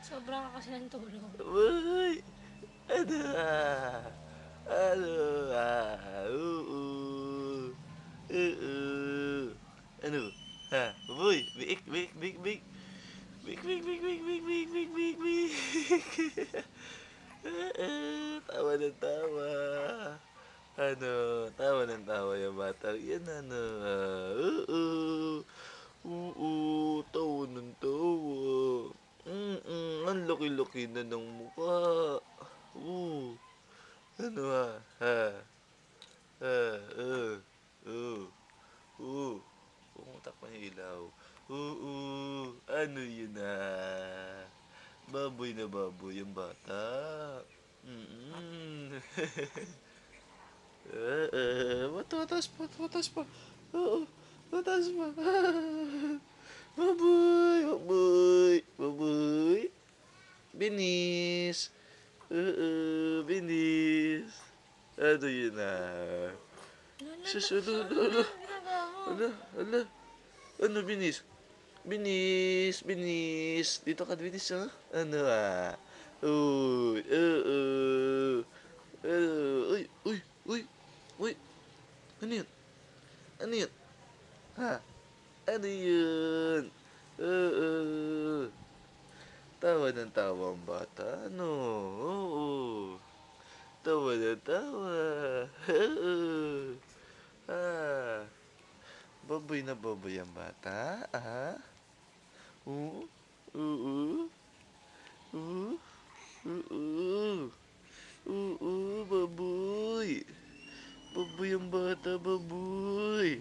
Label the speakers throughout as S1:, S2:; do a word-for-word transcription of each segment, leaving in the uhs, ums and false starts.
S1: Sobra ka kasi ng tulog.
S2: Uy! Ano, ah? Ano, ah? Oo. Oo. Ano? Ha? Baboy! Biik, biik, biik, biik! Biik, biik, biik, biik, biik, biik, biik, biik, biik! Oo, tawa ng tawa. Ano, tawa ng tawa yung batang yan, ano, ah, oo. Oo, tawa ng tawa. Mm, ang laki-laki na ng mukha. Oo. Ano, ah? Ha? Ah, oh. Oh. Oh. Pumutak pa yung ilaw. Oo. Ano yun, ah? Baboy na baboy yung bata. Mm. Oo. Matatas pa, matatas pa. Oo. Matatas pa. Baboy, baboy, baboy. Binis. Oo, binis. Ano yun, ah?
S1: Lala,
S2: Sus,
S1: la,
S2: ano, ano,
S1: ano
S2: ano,
S1: na ginagawa mo?
S2: ano, ano, ano, binis? Binis, binis. Dito ka, binis, ha? Ano, ah? Uy, oo. Uh, uy, uy, uy, uy. Ano yun? Ano yun? Ha? Ano yun? Oo. Tawa ng tawa ang bata, ano? Oo. Tawa ng tawa. Oo. Ah. Baboy na baboy ang bata, ah? Oo. Oo. Oo. Oo. Oo, baboy. Baboy ang bata, baboy.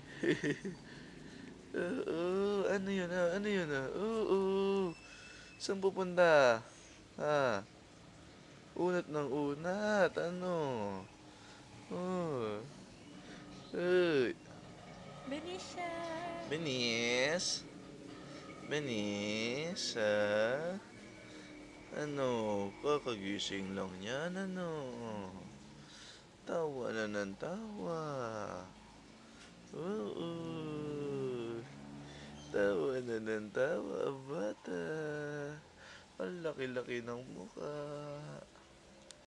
S2: Oo, ano yun, ah? Ano yun, ah? Oo. Saan pupunta? Ha? Unat ng unat, ano? Oh. Uy.
S1: Benisha!
S2: Benis? Benis, ah? Ano? Kakagising lang yan, ano? Tawa na ng tawa. Oo. Tawa na ng tawa ang bata. Ang laki-laki ng mukha.